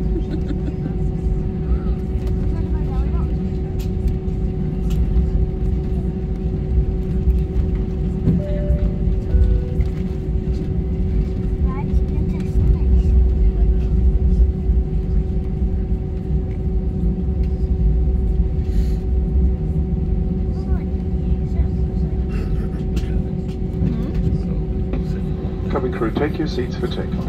Cabin crew, take your seats for takeoff.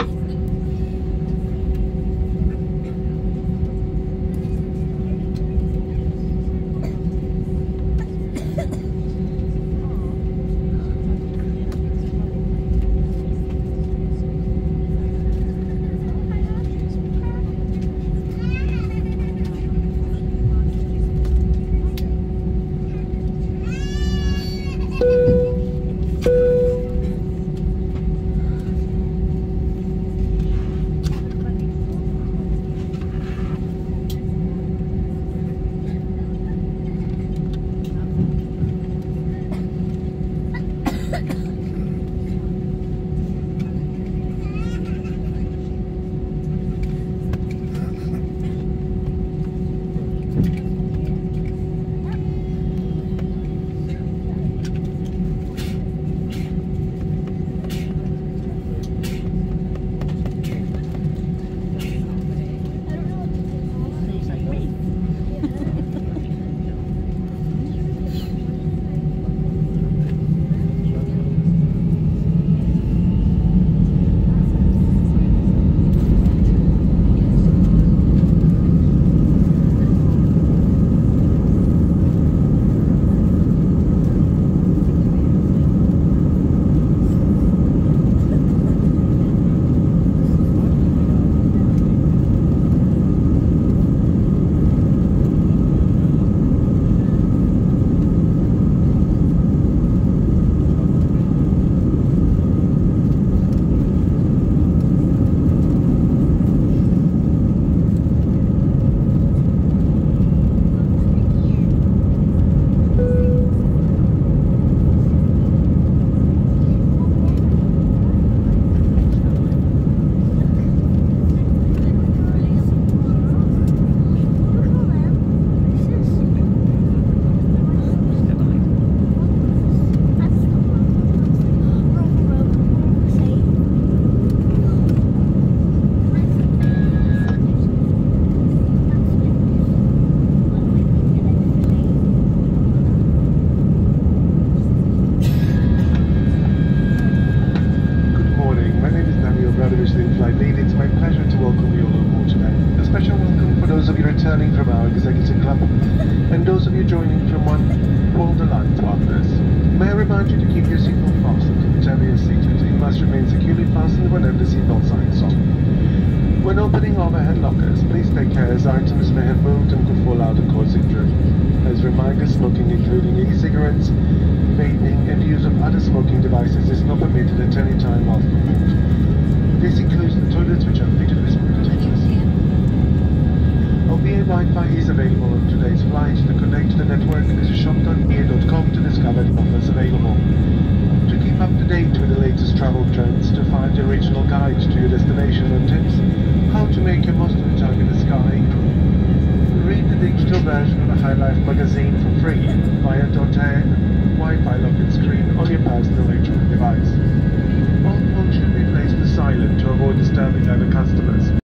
Returning from our executive club, and those of you joining from one called Alliance partners. May I remind you to keep your seatbelt fastened. Whichever you're seated, you must remain securely fastened whenever the seatbelt sign is on. When opening overhead lockers, please take care as items may have moved and could fall out and cause injury. As a reminder, smoking including e-cigarettes, vaping and use of other smoking devices is not permitted at any time whilst on board. This includes the toilets which are fitted with spectators. OBA Wi-Fi is available on today's flight. To connect to the network, visit shop.ba.com to discover the offers available. To keep up to date with the latest travel trends, to find the original guide to your destination and tips, how to make your most of the time in the sky, read the digital version of the High Life magazine for free via .air Wi-Fi login screen on your personal electronic device. All phones should be placed to silent to avoid disturbing other customers.